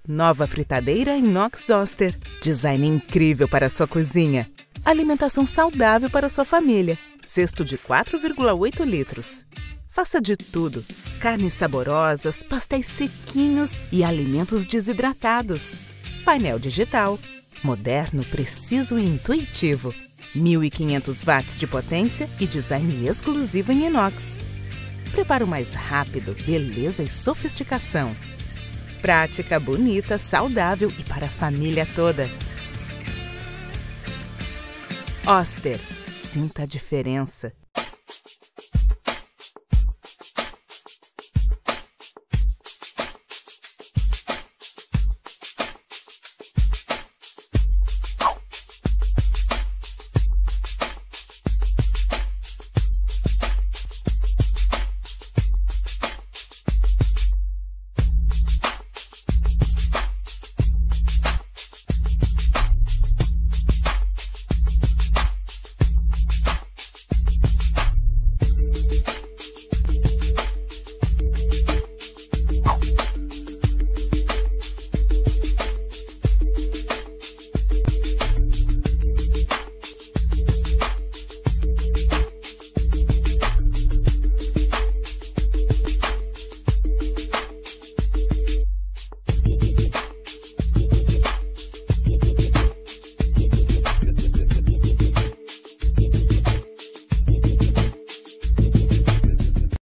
Nova fritadeira inox Oster. Design incrível para a sua cozinha. Alimentação saudável para a sua família. Cesto de 4,8 litros. Faça de tudo. Carnes saborosas, pastéis sequinhos e alimentos desidratados. Painel digital. Moderno, preciso e intuitivo. 1.500 watts de potência e design exclusivo em inox. Preparo mais rápido, beleza e sofisticação. Prática, bonita, saudável e para a família toda. Oster, sinta a diferença.